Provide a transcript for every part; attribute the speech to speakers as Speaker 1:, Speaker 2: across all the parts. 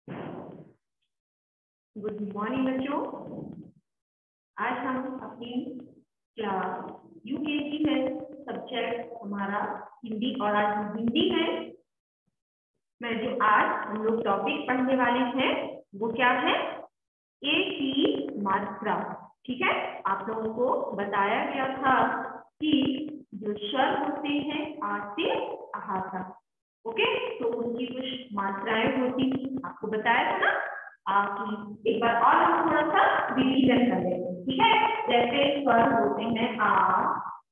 Speaker 1: Good morning बच्चों। आज हम अपनी क्लास यूकेजी में सब्जेक्ट हमारा हिंदी और आज हिंदी है मैं जो आज हम लोग टॉपिक पढ़ने वाले हैं वो क्या है, ए की मात्रा। ठीक है, आप लोगों को बताया गया था कि जो स्वर होते हैं आ से आहा तक, ओके, तो उनकी कुछ मात्राएं होती थी, आपको बताया था ना। आप एक बार और हम थोड़ा सा रिवीजन कर लेते हैं। ठीक है, जैसे स्वर होते हैं आ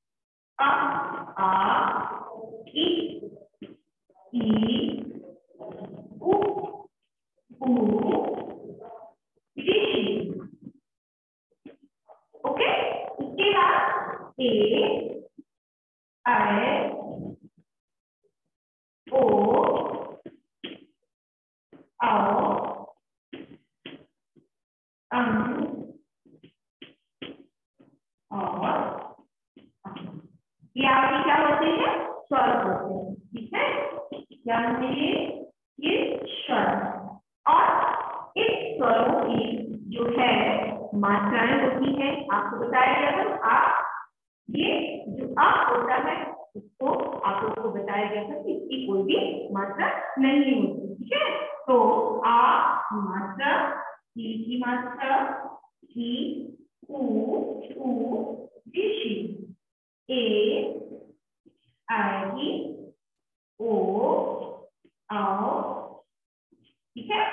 Speaker 1: ई उ ओके। इसके बाद ए आई ओ और ये आपके क्या होते हैं, स्वर होते हैं। ठीक है, यानी ये स्वर और इस स्वरों की जो है मात्राएं होती है, आपको बताया गया था। आप ये जो आप होता है उसको आप लोगों को बताया गया था कि इसकी कोई भी मात्रा नहीं होती। ठीक है, तो आ मात्रा, ई की मात्रा, ई उ ऋषि, ए आएगी, ओ आओ, ठीक है,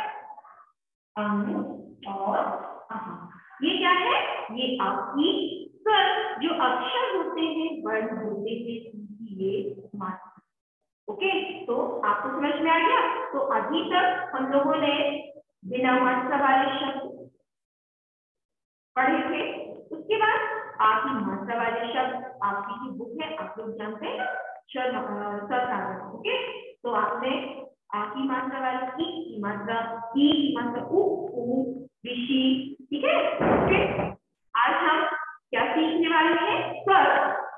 Speaker 1: और आहा। ये क्या है, ये आपकी स्वर जो अक्षर होते हैं, वर्ण होते हैं, ये मात्रा। ओके, तो आपको समझ में आ गया। तो अभी तक हम लोगों ने बिना मात्रा वाले शब्द पढ़े थे। उसके बाद आपकी मात्रा वाले शब्द, आपकी जो बुक है आप लोग जानते हैं ना, ओके। तो आपने आ की मात्रा वाली, ई की मात्रा, ई की मात्रा, उ ऋषि। ठीक है, ओके। आज हम क्या सीखने वाले हैं, स्वर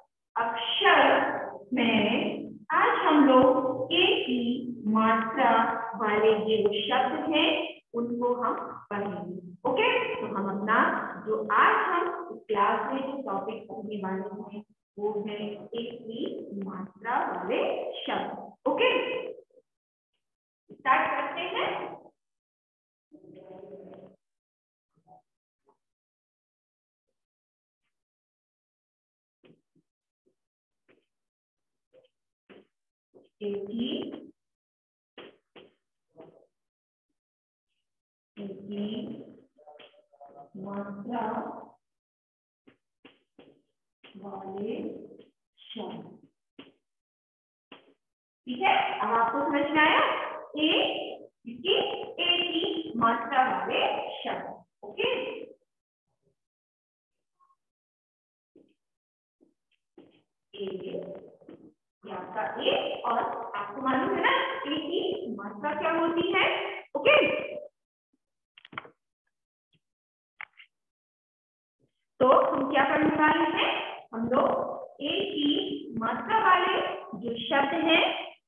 Speaker 1: अक्षर में आज हम लोग ए की मात्रा वाले जो शब्द हैं उनको हम पढ़ेंगे। ओके, तो हम अपना जो आज हम क्लास में जो टॉपिक पढ़ने वाले हैं वो है ए की मात्रा वाले शब्द। ओके, स्टार्ट करते हैं। ए की मात्रा वाले शब्द। ठीक है, अब आपको समझ में आया ए की मात्रा वाले शब्द। ओके, आपका ए, और आपको मालूम है ना ए की मात्रा क्या होती है। ओके, तो हम क्या पढ़ने वाले हैं, हम लोग ए की मात्रा वाले जो शब्द हैं,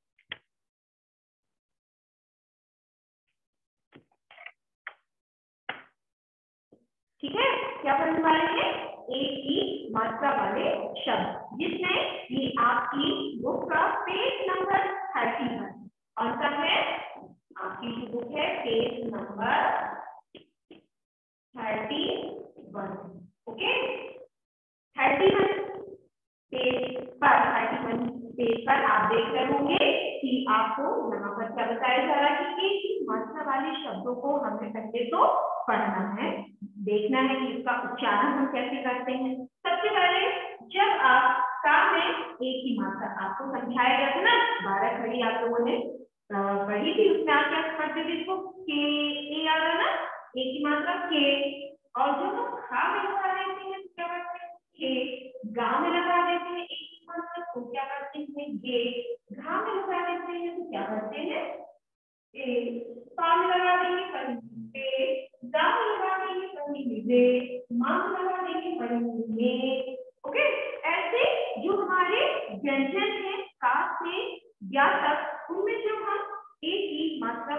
Speaker 1: ठीक है, क्या पढ़ने वाले हैं, ए की मात्रा वाले शब्द, जिसमें ये आपकी बुक का पेज नंबर 30 है। और क्या है, आपकी जो बुक है पेज नंबर 31। ओके, 31 पेज पर आप देख रहे होंगे कि आपको यहाँ पर क्या बताया जा रहा है कि ए की मात्रा वाले शब्दों को हमें पहले तो पढ़ना है, देखना है कि इसका उच्चारण हम कैसे करते हैं। सबसे पहले जब आप का में ए की मात्रा आपको समझाया गया था ना, 12 खड़ी आप लोगों ने पढ़ी थी, उसमें आप क्या करते थे, इसको के ए आ रहा ना, ए की मात्रा के, और जो हम खा में लगा देते हैं क्या करते हैं, के, गा में लगा देते हैं ए की मात्रा तो क्या करते हैं, गे, घा में लगा देते हैं तो क्या करते हैं, ए, पा में लगा देंगे पे, दा में लगा देंगे कहीं में, मां में लगा देंगे कहीं में। ओके, ऐसे जो हमारे व्यंजन है का से या तक, उनमें जो हम ए की मात्रा को लगा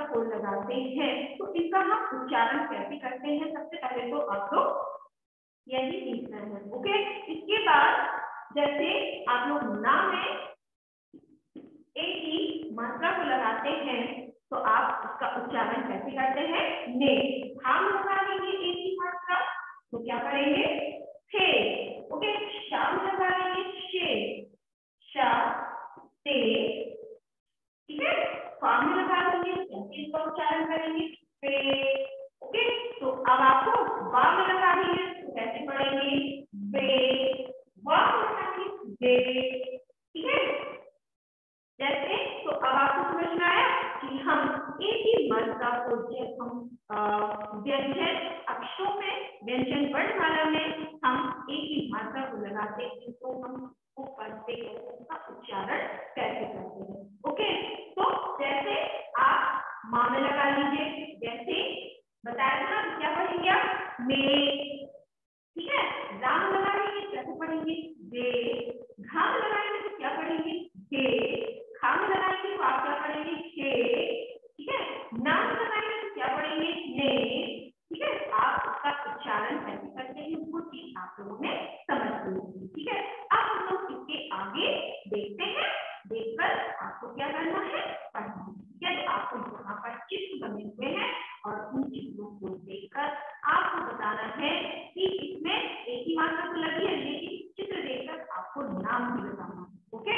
Speaker 1: लगाते हैं तो इनका हम उच्चारण कैसे करते हैं, सबसे पहले तो आप लोग यही सीखना है। ओके, इसके बाद जैसे आप लोग ना में एक ही मात्रा को लगाते हैं तो आप उसका उच्चारण कैसे करते हैं, ने। हम लगा लेंगे एक ही मात्रा तो क्या करेंगे, थे। ओके, शाम लगा लेंगे शे, शा, ते। ठीक है, फाम में लगा लेंगे कैसे इसका उच्चारण करेंगे, पे। ओके, तो अब आपको वा में लगा देंगे तो कैसे पढ़ेंगे, बे। वा में लगाएंगे बे। ठीक है, जैसे तो अब आपको समझ में आया कि हम एक ही मात्रा को जब हम व्यंजन अक्षरों में, व्यंजन वर्णमाला में हम एक ही मात्रा को लगाते हैं तो हम वो पढ़ते हैं, उसका उच्चारण कैसे करते हैं। ओके, तो जैसे आप माँ में लगा लीजिए, जैसे बताया था क्या पढ़ेंगे आप, में। ठीक है, राम लगा लेंगे कैसे पढ़ेंगे, दे। घाम लगाएंगे तो क्या पढ़ेंगे, दे। खाम लगाएंगे तो आप क्या पढ़ेंगे, खे। ठीक है, नाम लगाएंगे तो क्या पढ़ेंगे, ने। ठीक है, आप उसका उच्चारण कैसे करते हैं वो चीज आप लोगों ने समझ ली। ठीक है, अब हम लोग इसके आगे देखते हैं, देखकर आपको क्या करना है, पढ़ना है। तो आपको यहाँ पर चित्र बने हुए हैं और उन चित्रों को देखकर आपको बताना है कि इसमें एक ही मात्रा तो लगी है, लेकिन चित्र देखकर आपको नाम भी बताना है। ओके,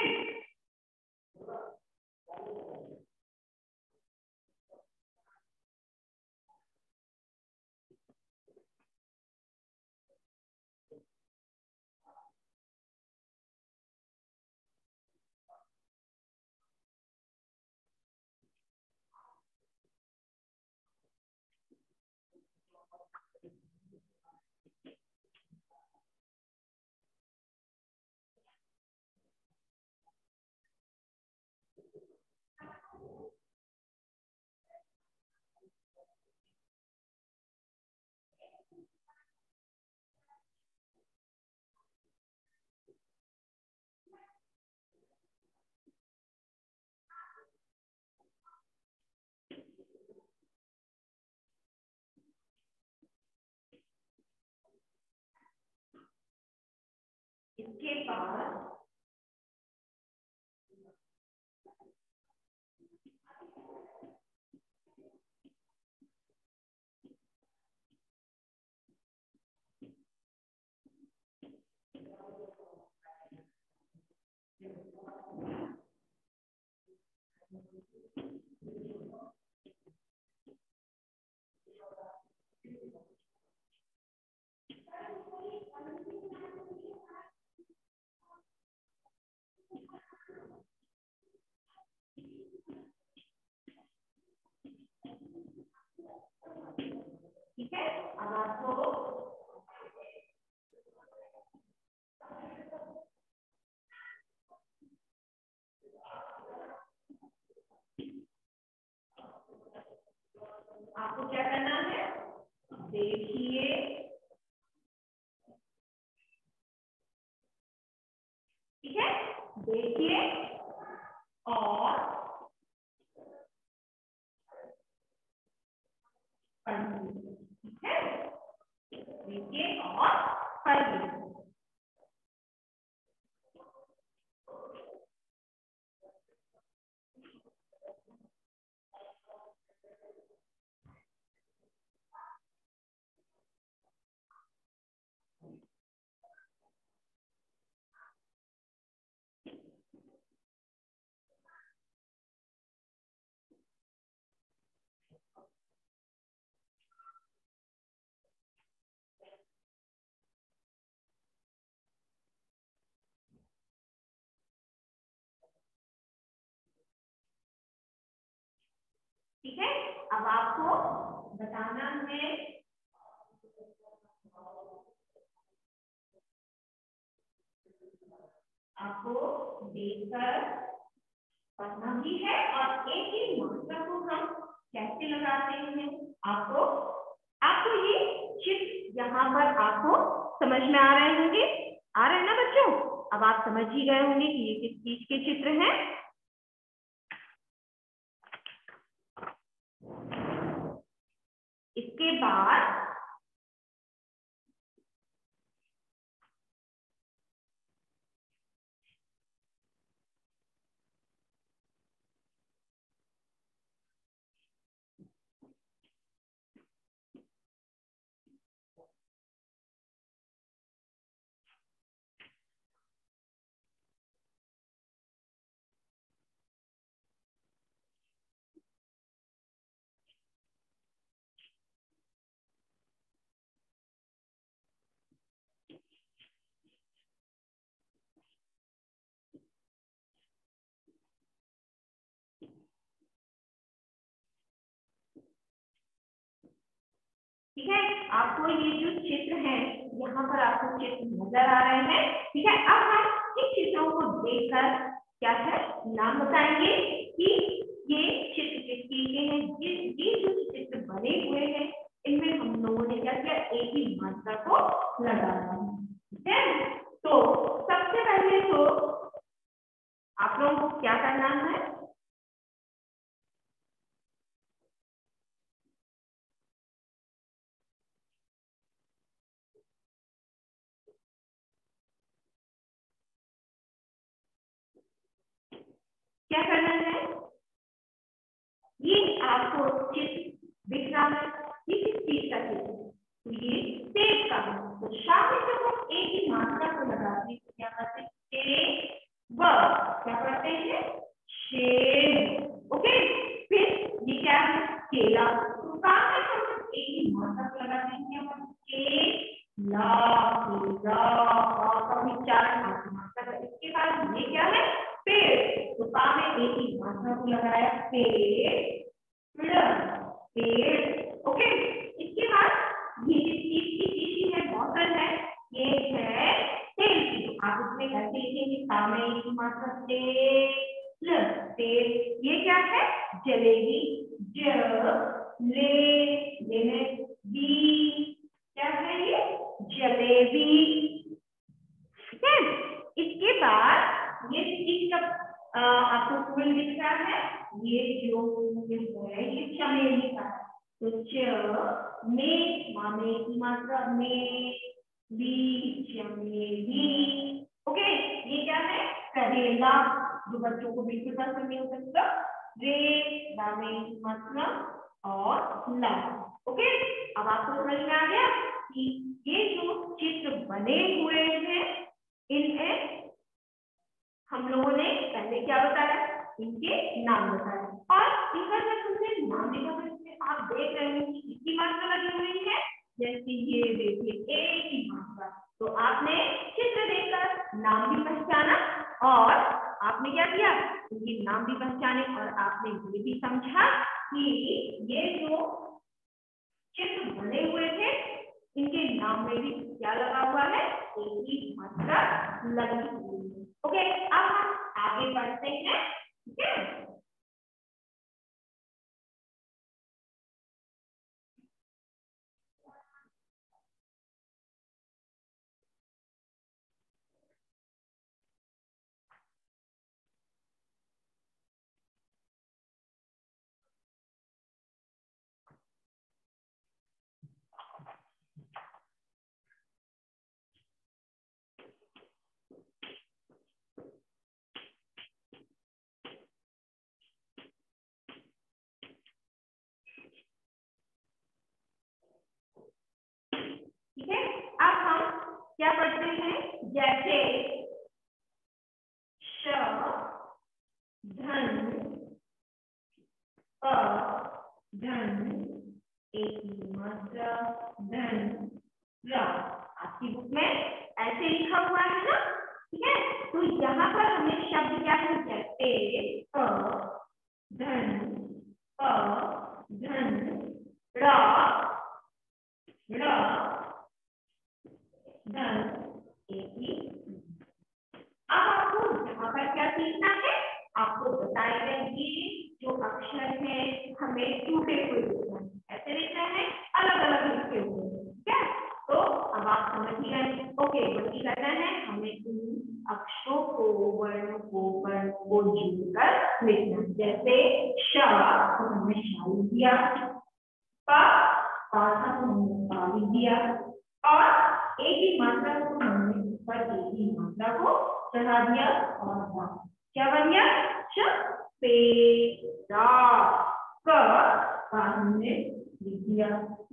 Speaker 1: इसके बाद ठीक है, अब आपको क्या करना है, देखिए। ठीक है, देखिए और पढ़िए। ठीक है, देखिए और पढ़िए। ठीक है, अब आपको बताना है, आपको देखकर पढ़ना भी है और एक ही मात्रा को हम कैसे लगाते हैं आपको आपको ये चित्र यहाँ पर आपको समझ में आ रहे होंगे, आ रहे हैं ना बच्चों। अब आप समझ ही गए होंगे कि ये किस चीज के चित्र हैं। इसके बाद ठीक है, आपको ये जो चित्र है यहाँ पर आपको चित्र नजर आ रहे हैं। ठीक है, अब हम इन चित्रों को देखकर क्या है नाम बताएंगे कि ये चित्र किसके हैं। ये जो चित्र बने हुए हैं इनमें हम लोगों ने क्या किया, एक ही मात्रा को लगाया। ठीक है, तो सबसे पहले तो आप लोगों को क्या करना है, क्या करना है, ये आपको चित्र दिख रहा है, ये किस चीज का चित्र है, तो ये सेब का है। तो शामिल जब हम एक ही मात्रा को लगाते हैं तो क्या करते हैं, सेब, क्या करते हैं, सेब। ओके, फिर ये क्या है, केला। तो काम है हम एक ही मात्रा को लगाते हैं, केला, केला, और कभी चार मात्रा। इसके बाद ये क्या है, पेड़। तो काम है एक ही मात्रा को लगाया, पेड़, पेड़। ओके, इसके बाद ये तीसरी चीज है, बॉटल है, ये है तेल की। आप इसमें कैसे लिखेंगे, काम है एक ही मात्रा, तेल, तेल। ये क्या है, जलेबी, जलेबी, क्या है ये, जलेबी। ठीक है, इसके बाद ये चीज का आपको फूल दिख रहा है, ये जो फूल है ये चमेली का है। तो में मामे की मात्रा में, बी, चमेली। ओके, ये क्या है, करेला, जो बच्चों को बिल्कुल पसंद नहीं हो सकता, रे, मामे की मात्रा और ला। ओके, अब आपको समझ में आ गया कि ये जो चित्र बने हुए हैं इन्हें हम लोगों ने पहले क्या बताया, इनके नाम बताया, और इनका जब हमने नाम देखा आप देख रहे हैं कि कितनी मात्रा लगी हुई है, जैसे ये देखिए एक ही मात्रा। तो आपने चित्र देखकर नाम भी पहचाना और आपने क्या किया, इनके नाम भी पहचाने, और आपने ये भी समझा कि ये जो चित्र बने हुए थे इनके नाम में भी क्या लगा हुआ है, एक ही मात्रा लगी हुई है। ओके, अब हम आगे बढ़ते हैं। ठीक है, ठीक है, अब हम क्या पढ़ते हैं, जैसे श, धन, प, धन, एक ही मात्रा, धन, र। आपकी बुक में ऐसे लिखा हुआ है ना। ठीक है, तो यहाँ पर हमें शब्द क्या है, जैसे प, धन, प, धन, र, धन, एक ही। अब आपको यहाँ पर क्या सीखना है, आपको बताए गए ये जो अक्षर है हमें टूटे हुए लिखना है, ऐसे लिखना है, अलग अलग लिखे हुए। ठीक है, तो अब आप समझ गए। ओके, वही करना है हमें इन अक्षरों को, वर्णों को जोड़कर लिखना है। जैसे श, तो हमने शा लिख दिया, प, और हमने पा लिख दिया और एक ही मात्रा को हमने ऊपर एक ही मात्रा को चढ़ा दिया और क्या बन गया पेड़ा का हमने लिख दिया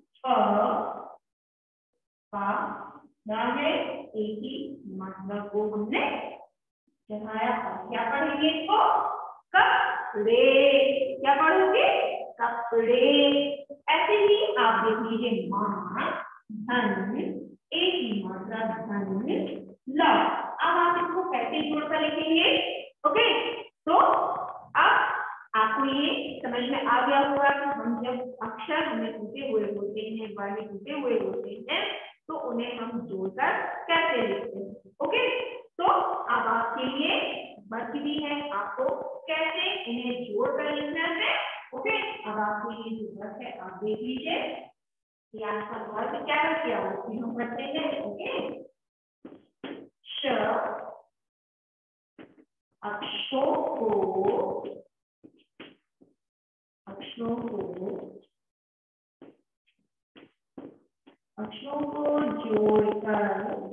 Speaker 1: है एक ही मात्रा को हमने चढ़ाया और क्या पढ़ेंगे इसको कपड़े क्या पढ़ोगे कपड़े ऐसे ही आप देख लीजिए मां धन एक ही मात्रा धन ल अब आप इसको कैसे जोड़कर लिखेंगे ओके तो अब आपको ये समझ में आ गया होगा कि हम जब अक्षर हमें टूटे हुए होते हैं वर्ण टूटे हुए होते हैं तो उन्हें हम जोड़कर कैसे लिखते हैं ओके तो अब आपके लिए वर्क भी है आपको कैसे इन्हें जोड़कर लिखना है ओके अब आपके लिए जो वर्क है आप देख लीजिए कि आपका वर्क क्या है क्या हम करते हैं ओके श अक्षरों को जोड़कर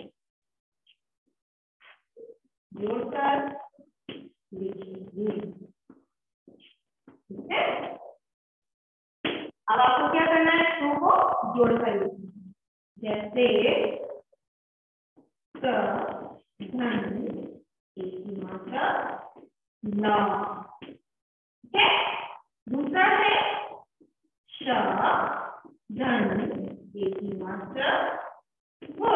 Speaker 1: लिखिए ठीक है अब आपको क्या करना है अक्षरों को जोड़कर लिखना जैसे धन एक ही मात्रा न ठीक है दूसरा है श धन एक ही मात्रा व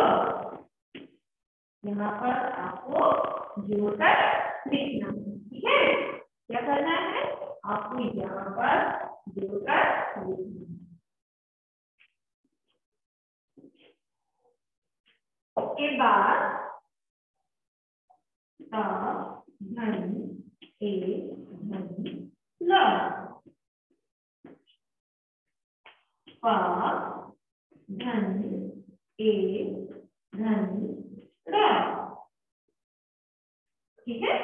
Speaker 1: यहाँ पर आपको जोड़कर लिखना ठीक है क्या करना है आपको यहाँ पर जोड़कर लिखना उसके बाद धन एक धन ल धन एक धन र ठीक है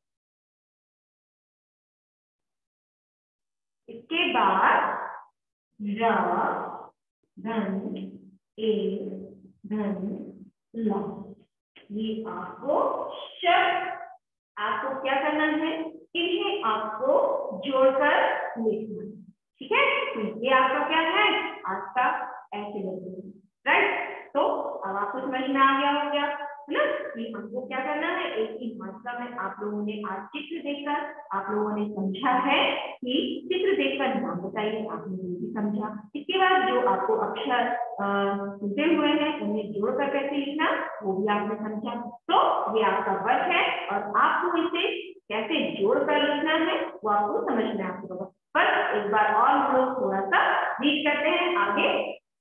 Speaker 1: इसके बाद र धन एक धन ल ये आपको शब्द आपको क्या करना है इन्हें आपको जोड़कर लिखना ठीक है तो ये आपका क्या है आज का ऐसे राइट तो अब आपको समझ में आ गया हो गया है ना कि हमको क्या करना है एक ही मात्रा में आप लोगों ने आज चित्र देखकर आप लोगों ने समझा है कि चित्र देखकर नाम बताइए आपने ये भी समझा इसके बाद जो आपको अक्षर टूटे हुए हैं उन्हें जोड़कर कैसे लिखना वो भी आपने समझा तो ये आपका वर्क है और आपको इसे कैसे जोड़कर लिखना है वो आपको समझ में आ गया पर एक बार और हम लोग थोड़ा सा रीड करते हैं आगे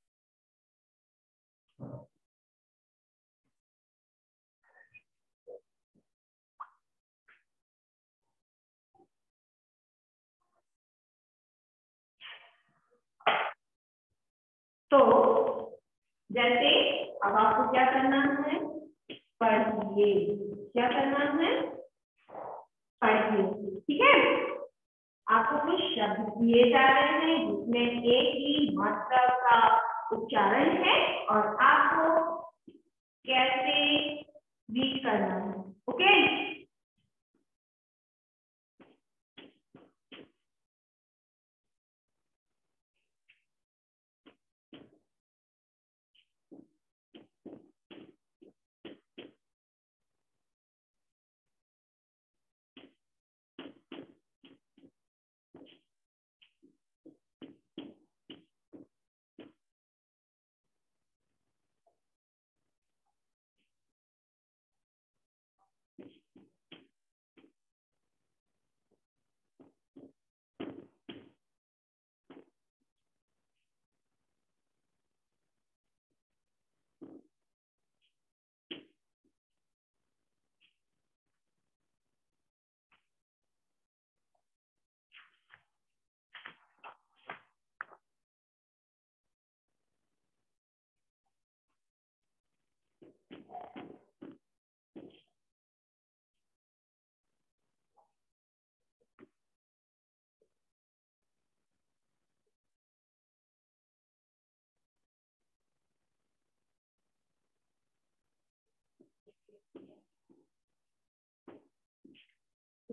Speaker 1: तो जैसे अब आपको क्या करना है पढ़िए क्या करना है पढ़िए ठीक है आपको कुछ शब्द दिए जा रहे हैं जिसमें एक ही मात्रा का उच्चारण है और आपको कैसे रीड करना है ओके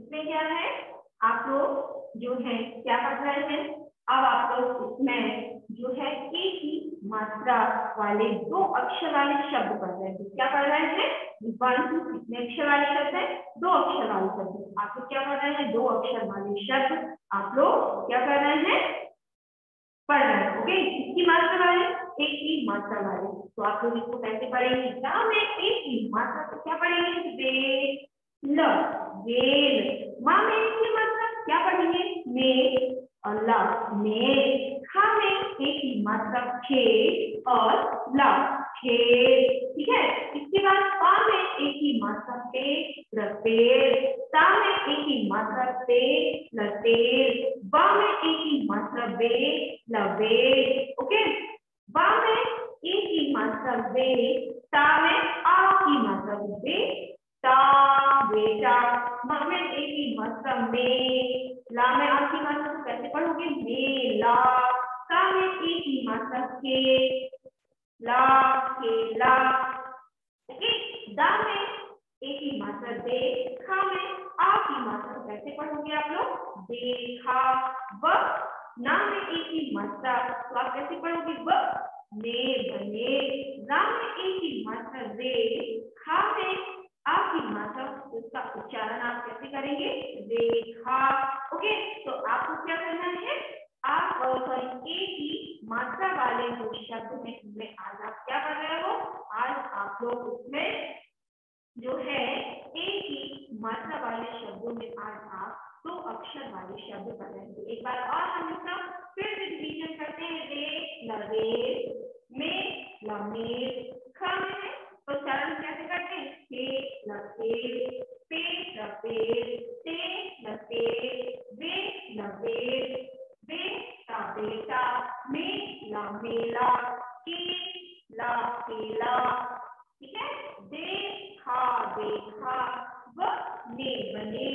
Speaker 1: इसमें क्या है, आप लोग जो है क्या कर रहे हैं, अब आप लोग इसमें जो है एक ही मात्रा वाले 2 अक्षर वाले शब्द पढ़ रहे हैं। क्या पढ़ रहे हैं, 1 2 कितने अक्षर वाले शब्द है, 2 अक्षर वाले शब्द। आप लोग क्या पढ़ रहे हैं, 2 अक्षर वाले शब्द आप लोग क्या कर रहे हैं, पढ़ रहे हैं। ओके, किसकी मात्रा वाले, एक ही मात्रा वाले। तो आप लोग इसको कैसे पढ़ेंगे, क्या में एक ही मात्रा को क्या पढ़ेंगे, वेल, वेल। माँ में एक ही मात्रा क्या पढ़ेंगे, में और ला, में। खा में एक ही मात्रा खे और ला, खे। ठीक है, इसके बाद पा में एक ही मात्रा पे प्लस पेड़, ता में एक ही मात्रा पे प्लस पेड़, बा में एक ही मात्रा बे लबे। ओके, बा में एक ही मात्रा बे, ता में आ की मात्रा बे ता बेटा। मा में एक ही मात्रा में, ला में आ की मात्रा को कैसे पढ़ोगे, मेला। का में एक ही मात्रा के ला, केला। ओके, दा में एक ही मात्रा दे, खा में आ की मात्रा कैसे पढ़ोगे आप लोग, देखा। व ना में एक ही मात्रा, तो आप कैसे पढ़ोगे, व ने बने। रा में एक ही मात्रा रे, खा में आ की मात्रा, उसका उच्चारण आप कैसे करेंगे, रेखा। ओके, तो आपको क्या करना है, आप सॉरी एक ही मात्रा वाले जो शब्द में इसमें आज आप क्या कर रहे हो, आज आप लोग उसमें जो है एक ही मात्रा वाले शब्दों में आज आप 2 अक्षर वाले शब्द कर रहे हैं। एक बार और हम लोग फिर रिवीजन करते हैं, रे लरे, में लमेर, ख में तो उच्चारण कैसे करते हैं, के लपेर, पे लपेर, ते लपेर, वे लपेर, बेटा बेटा, में ला मेला, के ला केला। ठीक है, देखा देखा, व ने बने,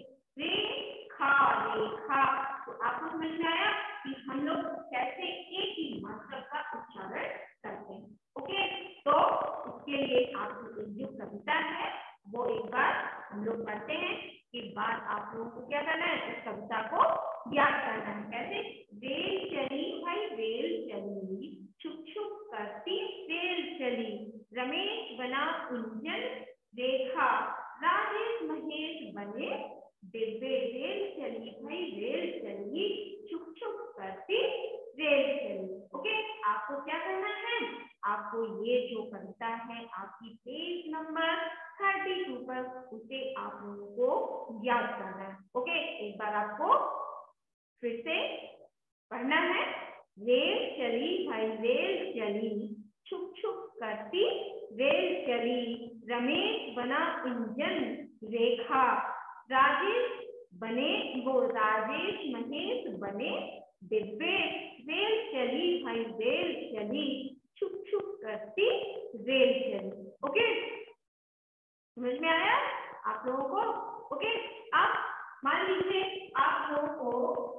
Speaker 1: रेखा रेखा। तो आपको समझ में आया कि हम लोग कैसे एक ही मात्रा का उच्चारण करते हैं। ओके, तो उसके लिए आपकी जो कविता है वो एक बार हम लोग पढ़ते हैं, के बाद आप लोगों को क्या करना है, इस कविता को याद करना है। कैसे, रेल चली भाई रेल चली, छुप छुप करती रेल चली, रमेश बना इंजन, देखा राजेश महेश बने डिब्बे, रेल चली भाई रेल चली, छुप छुप करती रेल चली। ओके, आपको क्या करना है, आपको ये जो कविता है आपकी पेज नंबर 32 पर, उसे आप लोगों को याद करना है। ओके, एक बार आपको फिर से पढ़ना है, रेल चली भाई रेल चली, छुप छुप करती रेल चली, रमेश बना इंजन, रेखा राजेश बने, वो राजेश महेश बने डिब्बे, रेल चली भाई रेल चली, छुप छुप करती रेल चली। ओके, समझ में आया आप लोगों को। ओके, अब मान लीजिए आप लोगों को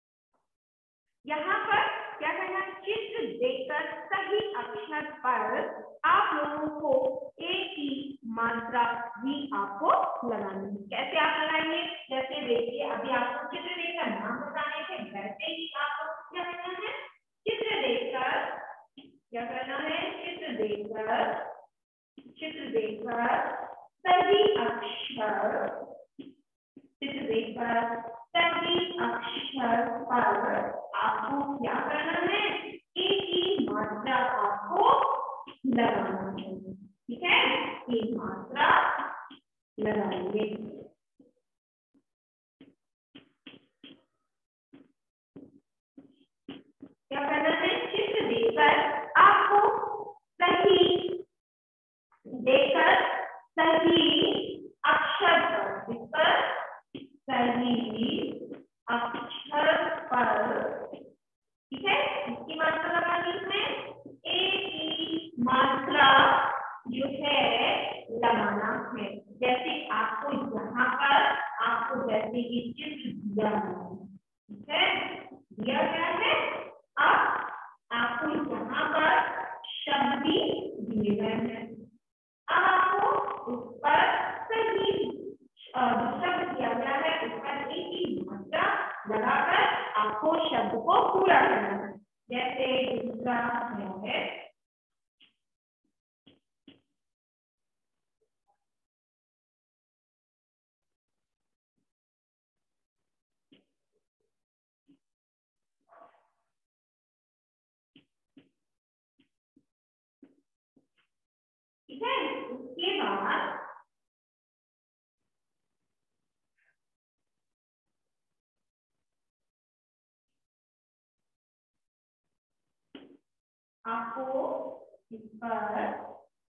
Speaker 1: यहाँ पर क्या करना, चित्र देखकर सही अक्षर पर आप लोगों को एक ही मात्रा भी आपको लगानी है। कैसे आप लगाएंगे, जैसे देखिए अभी आपको चित्र देखकर नाम बताने थे, वैसे ही आपको क्या करना है, चित्र देखकर क्या करना है, चित्र देखकर सही अक्षर, चित्र देखकर सही अक्षर पर आपको क्या करना है, एक ही मात्रा आपको लगाना है। ठीक है, एक मात्रा लगाएंगे। क्या करना है, चित्र देखकर आपको सही देखकर सही अक्षर पर, सही अक्षर पर, ठीक है, इसकी मात्रा लगानी है, एक ही मात्रा जो है लगाना है। जैसे आपको यहाँ पर आपको जैसे ये चित्र दिया है, ठीक है, दिया गया है, अब आपको यहाँ पर शब्द भी दिए गए हैं। अब आपको उस पर सही शब्द दिया गया है लगाकर आपको शब्द को पूरा करना है। जैसे दूसरा है ठीक है। उसके बाद आपको इस पर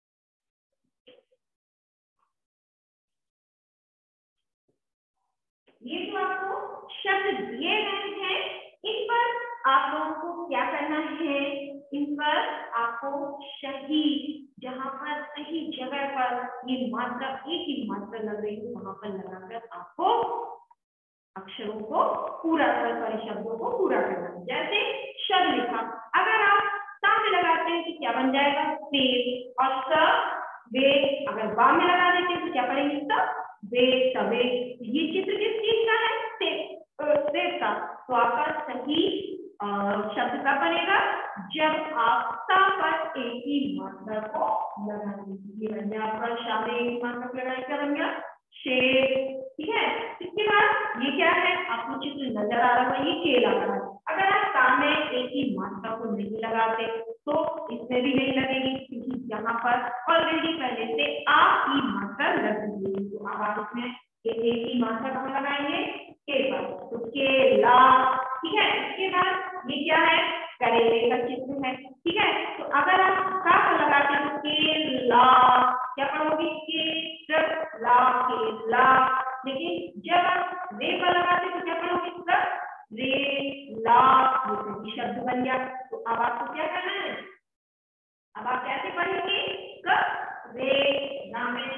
Speaker 1: ये जो आपको शब्द दिए गए हैं इन पर आप लोगों को क्या करना है, इन पर आपको सही जहां पर सही जगह पर ये मात्रा एक ही मात्रा लग रही है वहां पर लगाकर आपको अक्षरों को पूरा कर शब्दों को पूरा करना है। जैसे शब्द लिखा, अगर आप सामने लगाते हैं तो क्या बन जाएगा सेब, और स वे अगर बा में लगा देते हैं तो क्या पढ़ेंगे वे सवे। ये चित्र किस चीज का है सेब का। तो आपका सही शब्द का बनेगा जब आप सा पर एक ही मात्रा को लगाएंगे। ये बन गया आपका शा में एक मात्रा लगाने क्या बन गया शेर। ठीक है, इसके बाद ये क्या है आपको चित्र नजर आ रहा है ये केला का है। अगर आप सामने एक ही मात्रा को नहीं लगाते तो इसमें भी नहीं लगेगी क्योंकि यहाँ पर ऑलरेडी पहले से आप की मात्रा लग रही है। तो अब आप इसमें एक ही मात्रा कहाँ लगाएंगे के पर, तो केला। ठीक है, इसके बाद ये क्या है करेले का चित्र है। ठीक है, तो अगर आप का लगाते हैं तो केला क्या पढ़ोगे केला केला। लेकिन जब आप रे पर लगाते तो क्या पढ़ोगे रे ला, ये शब्द बन गया। तो अब आपको क्या करना है, अब आप कैसे पढ़ेंगे रे ना में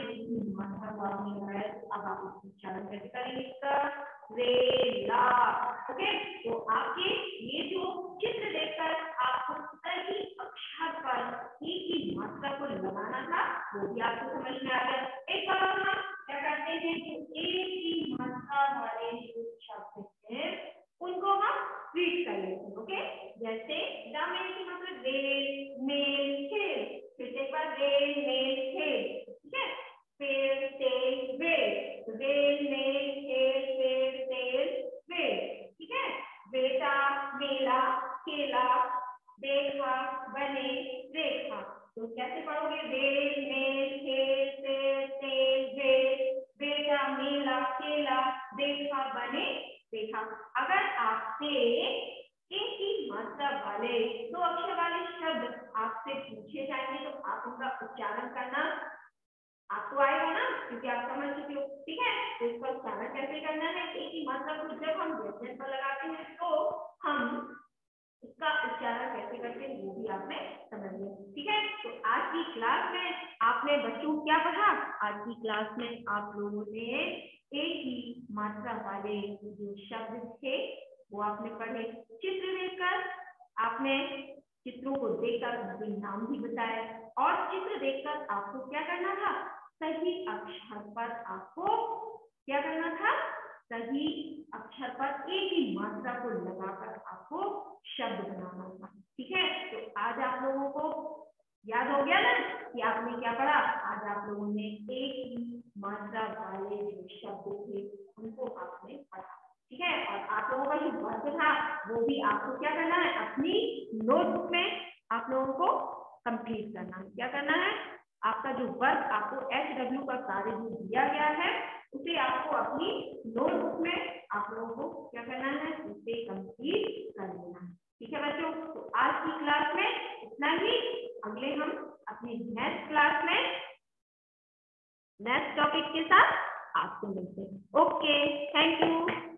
Speaker 1: अब आप उच्चारण कैसे करेंगे रे ला। ओके, तो आपके ये जो चित्र देखकर आपको सही अक्षर पर एक ही मात्रा को लगाना था वो भी आपको समझ में आ गया। एक बार हम क्या करते हैं जो एक ही मात्रा वाले जो शब्द हैं उनको हम रीड कर लेते हैं। ओके, जैसे दामेल की मतलब रेल मेल खेल, फिर से एक बार रेल मेल खेल। ठीक है, पेड़ तेल वेल, रेल मेल खेल पेड़ तेल वेल। ठीक है, बेटा मेला केला देखा बने रेखा। तो कैसे पढ़ोगे रेल मेल खेल पेड़ तेल वेल, बेटा मेला केला देखा बने देखा। अगर आपसे एक ही मात्रा वाले दो अक्षर वाले शब्द आपसे पूछे जाएंगे तो आप उनका उच्चारण करना आपको आएगा ना क्योंकि आप समझ चुके हो। ठीक है, तो इसका उच्चारण कैसे करना है, एक ही मात्रा को जब हम व्यंजन पर लगाते हैं तो हम इसका उच्चारण कैसे करते हैं वो भी आपने समझ लिया। ठीक है, तो आज की क्लास में आपने बच्चों क्या पढ़ा, आज की क्लास में आप लोगों ने एक ही मात्रा वाले जो शब्द थे वो आपने पढ़े। चित्र देखकर आपने चित्रों को देखकर उनके नाम भी बताए और चित्र देखकर आपको क्या करना था सही अक्षर पर आपको क्या करना था सही अक्षर पर एक ही मात्रा को लगाकर आपको शब्द बनाना था। ठीक है, तो आज आप लोगों को याद हो गया ना कि आपने क्या पढ़ा। आज आप लोगों ने एक ही मात्रा वाले जो शब्द थे उनको आपने पढ़ा। ठीक है, और आप लोगों का जो वर्क था वो भी आपको क्या करना है अपनी नोटबुक में आप लोगों को कंप्लीट करना है। क्या करना है, आपका जो वर्क आपको HW का कार्य जो दिया गया है उसे आपको अपनी नोटबुक में आप लोगों को क्या करना है उसे कंप्लीट कर लेना है। ठीक है बच्चों, तो आज की क्लास में इतना ही। अगले हम अपनी नेक्स्ट क्लास में नेक्स्ट टॉपिक के साथ आपसे मिलते हैं। Okay, thank you.